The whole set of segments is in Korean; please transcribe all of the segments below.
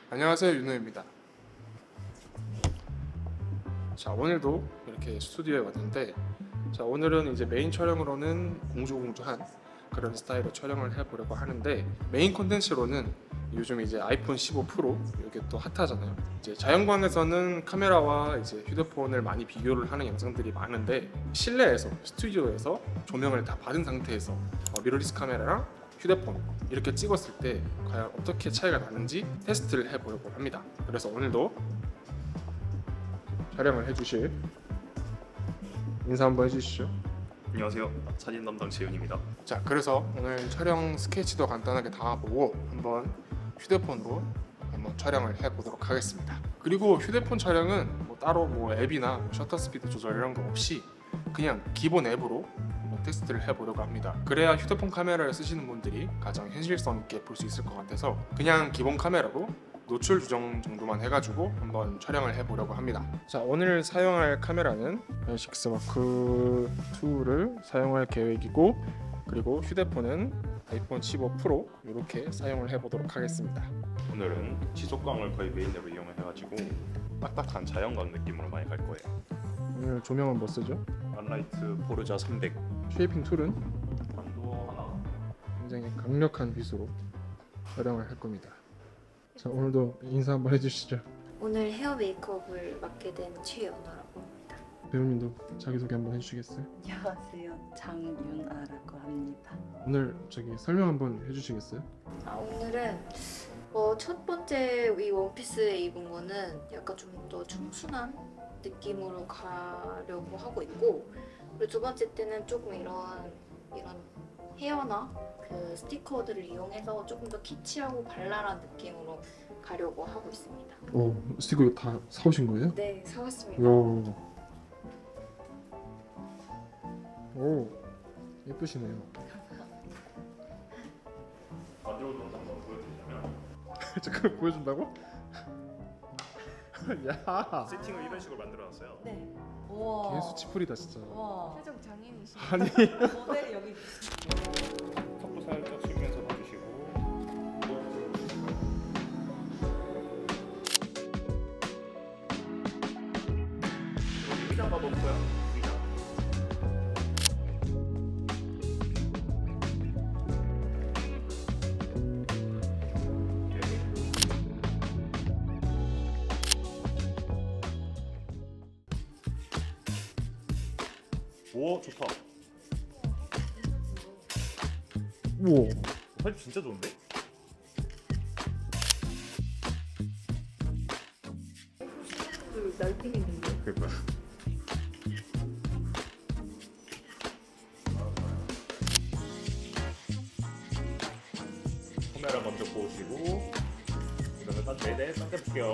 안녕하세요, 윤호입니다. 자, 오늘도 이렇게 스튜디오에 왔는데, 자, 오늘은 이제 메인 촬영으로는 공주공주한 그런 스타일로 촬영을 해보려고 하는데, 메인 콘텐츠로는 요즘 이제 아이폰 15 프로 이게 또 핫하잖아요. 이제 자연광에서는 카메라와 이제 휴대폰을 많이 비교를 하는 영상들이 많은데, 실내에서 스튜디오에서 조명을 다 받은 상태에서 미러리스 카메라랑 휴대폰 이렇게 찍었을 때 과연 어떻게 차이가 나는지 테스트를 해보려고 합니다. 그래서 오늘도 촬영을 해주실 인사 한번 해주시죠. 안녕하세요. 사진 담당 재윤입니다. 자, 그래서 오늘 촬영 스케치도 간단하게 다 보고 한번 휴대폰으로 한번 촬영을 해보도록 하겠습니다. 그리고 휴대폰 촬영은 따로 앱이나 셔터 스피드 조절 이런 거 없이 그냥 기본 앱으로 한번 테스트를 해보려고 합니다. 그래야 휴대폰 카메라를 쓰시는 분들이 가장 현실성 있게 볼 수 있을 것 같아서 그냥 기본 카메라로 노출 조정 정도만 해가지고 한번 촬영을 해보려고 합니다. 자, 오늘 사용할 카메라는 식스마크 2를 사용할 계획이고, 그리고 휴대폰은 아이폰 15 프로 이렇게 사용을 해보도록 하겠습니다. 오늘은 지속광을 거의 메인으로 이용해가지고 딱딱한 자연광 느낌으로 많이 갈 거예요. 오늘 조명은 뭐 쓰죠? 안라이트 포르자 300. 쉐이핑 툴은 반도 하나. 굉장히 강력한 빛으로 촬영을 할 겁니다. 자, 오늘도 인사 한번 해주시죠. 오늘 헤어 메이크업을 맡게 된 최연아라고 합니다. 배우님도 자기소개 한번 해주시겠어요? 안녕하세요. 장윤아라고 합니다. 오늘 설명 한번 해주시겠어요? 오늘은 첫 번째 이 원피스 입은 거는 약간 좀 더 청순한 느낌으로 가려고 하고 있고, 그리고 두 번째 때는 조금 이런 헤어나 그 스티커들을 이용해서 조금 더 키치하고 발랄한 느낌으로 가려고 하고 있습니다. 오, 스티커 이거 다 사오신 거예요? 네, 사왔습니다. 오, 예쁘시네요. 만들어 놓은 한번 보여드리자면 잠깐 보여준다고? 야, 세팅을 이런 식으로 만들어놨어요. 네. 우와. 개수치풀이다 진짜. 와. 최종 장인이시죠? 아니, 모델이 여기. 턱도 살짝 숙이면서 봐주시고. 의자 봐볼까요? 의자. 오, 좋다. 우와, 사진 진짜 좋은데? 날뛰겠는데? 그니까. 카메라 먼저 보시고 이거는 딱 네네 딱 해볼게요.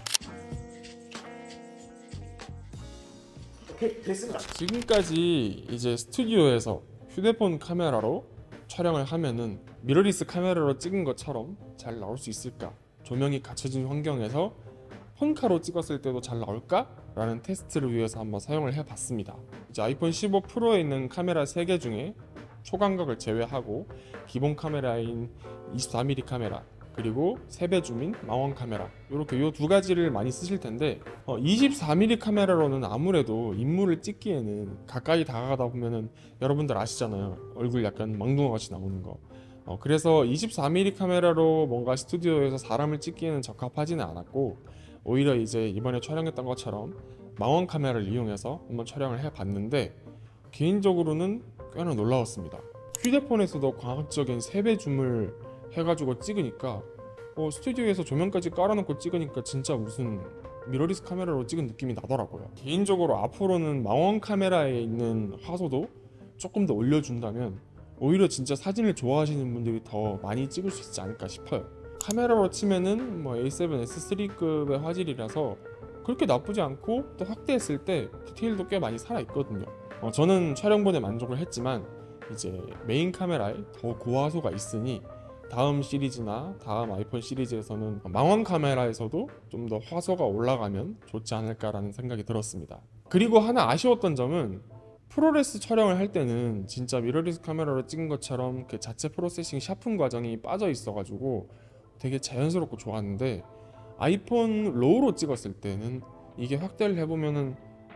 오케이, 됐습니다. 지금까지 이제 스튜디오에서 휴대폰 카메라로 촬영을 하면은 미러리스 카메라로 찍은 것처럼 잘 나올 수 있을까? 조명이 갖춰진 환경에서 폰카로 찍었을 때도 잘 나올까? 라는 테스트를 위해서 한번 사용을 해봤습니다. 이제 아이폰 15 프로에 있는 카메라 3개 중에 초광각을 제외하고 기본 카메라인 24mm 카메라, 그리고 세배 줌인 망원 카메라, 이렇게 요 두 가지를 많이 쓰실 텐데 24mm 카메라로는 아무래도 인물을 찍기에는 가까이 다가가다 보면은 여러분들 아시잖아요. 얼굴 약간 망둥어 같이 나오는 거. 그래서 24mm 카메라로 뭔가 스튜디오에서 사람을 찍기에는 적합하지는 않았고, 오히려 이제 이번에 촬영했던 것처럼 망원 카메라를 이용해서 한번 촬영을 해봤는데 개인적으로는 꽤나 놀라웠습니다. 휴대폰에서도 광학적인 세배 줌을 해가지고 찍으니까 스튜디오에서 조명까지 깔아놓고 찍으니까 진짜 무슨 미러리스 카메라로 찍은 느낌이 나더라고요. 개인적으로 앞으로는 망원 카메라에 있는 화소도 조금 더 올려준다면 오히려 진짜 사진을 좋아하시는 분들이 더 많이 찍을 수 있지 않을까 싶어요. 카메라로 치면은 A7, S3급의 화질이라서 그렇게 나쁘지 않고, 또 확대했을 때 디테일도 꽤 많이 살아있거든요. 저는 촬영본에 만족을 했지만 이제 메인 카메라에 더 고화소가 있으니 다음 시리즈나 다음 아이폰 시리즈에서는 망원 카메라에서도 좀 더 화소가 올라가면 좋지 않을까라는 생각이 들었습니다. 그리고 하나 아쉬웠던 점은 프로레스 촬영을 할 때는 진짜 미러리스 카메라로 찍은 것처럼 그 자체 프로세싱 샤픈 과정이 빠져 있어가지고 되게 자연스럽고 좋았는데 아이폰 로우로 찍었을 때는 이게 확대를 해보면은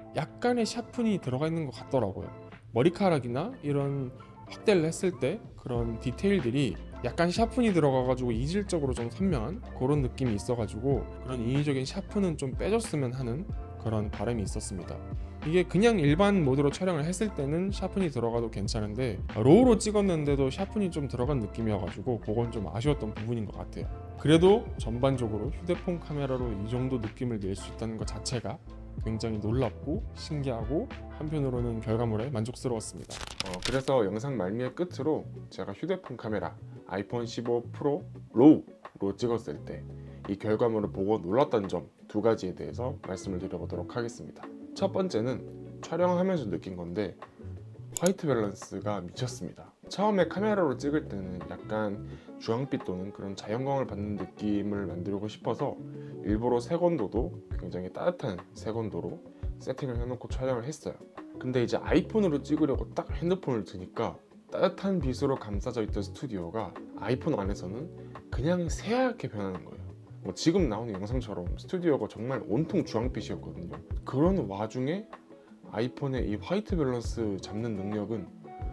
약간의 샤픈이 들어가 있는 것 같더라고요. 머리카락이나 이런 확대를 했을 때 그런 디테일들이 약간 샤픈이 들어가가지고 이질적으로 좀 선명한 그런 느낌이 있어가지고 그런 인위적인 샤픈은 좀 빼줬으면 하는 그런 바람이 있었습니다. 이게 그냥 일반 모드로 촬영을 했을 때는 샤픈이 들어가도 괜찮은데 로우로 찍었는데도 샤픈이 좀 들어간 느낌이어가지고 그건 좀 아쉬웠던 부분인 것 같아요. 그래도 전반적으로 휴대폰 카메라로 이 정도 느낌을 낼 수 있다는 것 자체가 굉장히 놀랍고 신기하고 한편으로는 결과물에 만족스러웠습니다. 그래서 영상 말미의 끝으로 제가 휴대폰 카메라 아이폰 15 프로 로우로 찍었을 때 이 결과물을 보고 놀랐던 점 두 가지에 대해서 말씀을 드려보도록 하겠습니다. 첫 번째는 촬영하면서 느낀 건데 화이트 밸런스가 미쳤습니다. 처음에 카메라로 찍을 때는 약간 주황빛 또는 그런 자연광을 받는 느낌을 만들고 싶어서 일부러 색온도도 굉장히 따뜻한 색온도로 세팅을 해놓고 촬영을 했어요. 근데 이제 아이폰으로 찍으려고 딱 핸드폰을 드니까 따뜻한 빛으로 감싸져 있던 스튜디오가 아이폰 안에서는 그냥 새하얗게 변하는 거예요. 뭐 지금 나오는 영상처럼 스튜디오가 정말 온통 주황빛이었거든요. 그런 와중에 아이폰의 이 화이트 밸런스 잡는 능력은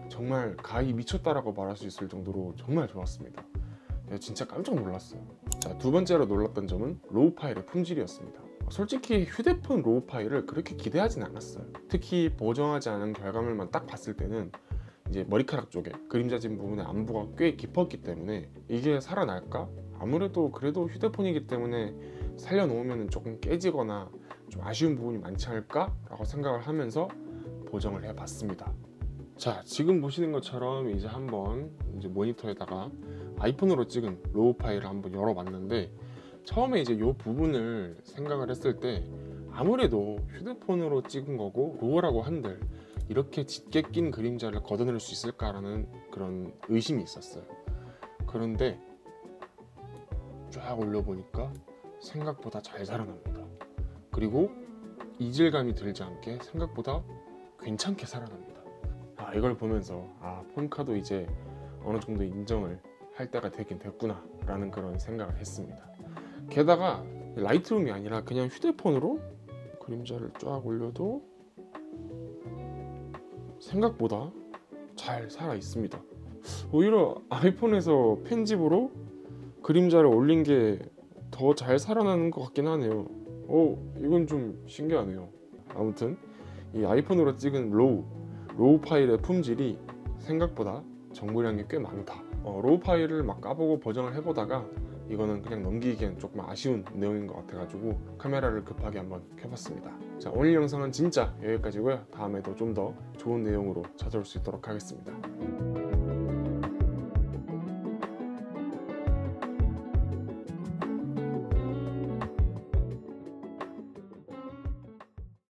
정말 가히 미쳤다라고 말할 수 있을 정도로 정말 좋았습니다. 진짜 깜짝 놀랐어요. 자, 두 번째로 놀랐던 점은 로우 파일의 품질이었습니다. 솔직히 휴대폰 로우 파일을 그렇게 기대하진 않았어요. 특히 보정하지 않은 결과물만 딱 봤을 때는 이제 머리카락 쪽에 그림자진 부분의 안부가 꽤 깊었기 때문에 이게 살아날까? 아무래도 그래도 휴대폰이기 때문에 살려놓으면 조금 깨지거나 좀 아쉬운 부분이 많지 않을까? 라고 생각을 하면서 보정을 해봤습니다. 자, 지금 보시는 것처럼 이제 한번 이제 모니터에다가 아이폰으로 찍은 로우 파일을 한번 열어봤는데 처음에 이제 이 부분을 생각을 했을 때 아무래도 휴대폰으로 찍은 거고 로우라고 한들 이렇게 짙게 낀 그림자를 걷어낼 수 있을까라는 그런 의심이 있었어요. 그런데 쫙 올려보니까 생각보다 잘 살아납니다. 그리고 이질감이 들지 않게 생각보다 괜찮게 살아납니다. 이걸 보면서 폰카도 이제 어느 정도 인정을 할 때가 되긴 됐구나 라는 그런 생각을 했습니다. 게다가 라이트룸이 아니라 그냥 휴대폰으로 그림자를 쫙 올려도 생각보다 잘 살아 있습니다. 오히려 아이폰에서 편집으로 그림자를 올린 게 더 잘 살아나는 것 같긴 하네요. 이건 좀 신기하네요. 아무튼 이 아이폰으로 찍은 로우 파일의 품질이 생각보다 정보량이 꽤 많다. 로우 파일을 막 까보고 버전을 해보다가 이거는 그냥 넘기기엔 조금 아쉬운 내용인 것 같아가지고 카메라를 급하게 한번 켜봤습니다. 자, 오늘 영상은 진짜 여기까지고요. 다음에도 좀 더 좋은 내용으로 찾아올 수 있도록 하겠습니다.